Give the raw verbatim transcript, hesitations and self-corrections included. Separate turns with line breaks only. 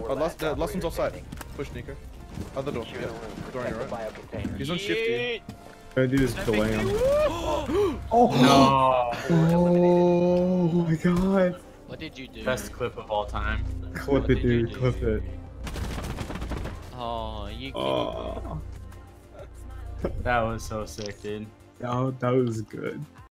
four
Oh, last,
last
uh, last one's
operator
offside. Push Nico. Other door.
Secure
Yeah.
the room.
Door on your
Protect the
right.
biocontainer.
He's on shifty.
Gonna do is delay him.
Oh
No.
Four eliminated.
Oh my god.
What did you do?
Best clip of all time.
Clip
What
it,
did you
dude. Clip
do?
it.
Oh, you.
Oh,
That was so sick, dude.
that, that was good.